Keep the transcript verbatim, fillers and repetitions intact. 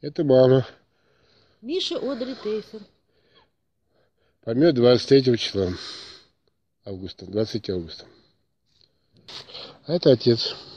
Это мама. Миша Одри Тейсер. Помер двадцать третьего числа августа, двадцать третьего августа. А это отец.